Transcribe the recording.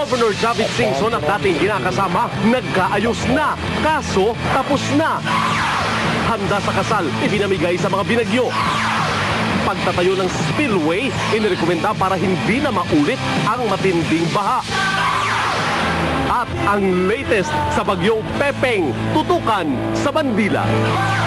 Governor Javid Singson at dating kinakasama, nagkaayos na. Kaso, tapos na. Handa sa kasal, ipinamigay sa mga binagyo. Pagtatayo ng spillway, inirekomenda para hindi na maulit ang matinding baha. At ang latest sa bagyong Pepeng, tutukan sa Bandila.